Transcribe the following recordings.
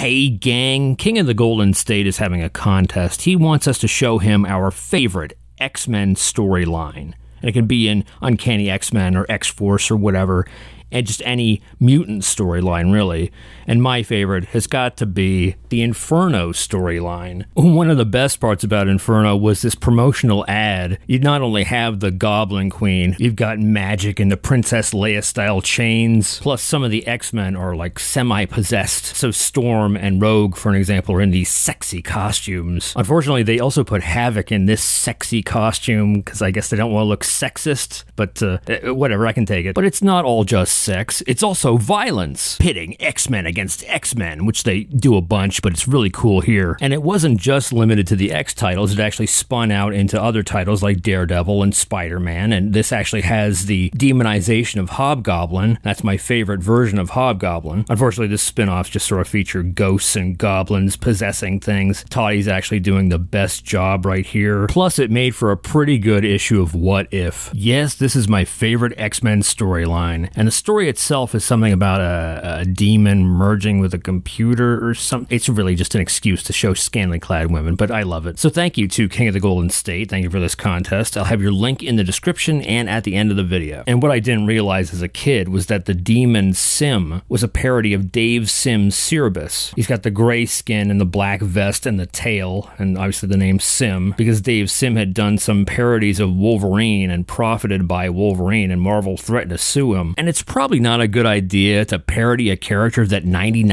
Hey gang, King of the Golden State is having a contest. He wants us to show him our favorite X-Men storyline. And it can be in Uncanny X-Men or X-Force or whatever, and just any mutant storyline, really. And my favorite has got to be the Inferno storyline. One of the best parts about Inferno was this promotional ad. You'd not only have the Goblin Queen, you've got magic and the Princess Leia-style chains, plus some of the X-Men are like semi-possessed. So Storm and Rogue, for an example, are in these sexy costumes. Unfortunately, they also put Havoc in this sexy costume, because I guess they don't want to look sexist, but whatever, I can take it. But it's not all just sex, it's also violence, pitting X-Men against X-Men, which they do a bunch, but it's really cool here. And it wasn't just limited to the X titles, it actually spun out into other titles like Daredevil and Spider-Man, and this actually has the demonization of Hobgoblin. That's my favorite version of Hobgoblin. Unfortunately, this spin-offs just sort of feature ghosts and goblins possessing things. Toddy's actually doing the best job right here. Plus, it made for a pretty good issue of What If. Yes, this is my favorite X-Men storyline, and the story itself is something about a demon merging with a computer or something. It's really just an excuse to show scantily clad women, but I love it. So thank you to King of the Golden State. Thank you for this contest. I'll have your link in the description and at the end of the video. And what I didn't realize as a kid was that the demon Sim was a parody of Dave Sim's Cerebus. He's got the gray skin and the black vest and the tail, and obviously the name Sim, because Dave Sim had done some parodies of Wolverine and profited by Wolverine, and Marvel threatened to sue him. And it's probably not a good idea to parody a character that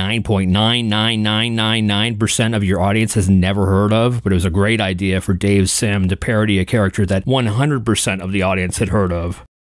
99.99999% of your audience has never heard of, but it was a great idea for Dave Sim to parody a character that 100% of the audience had heard of.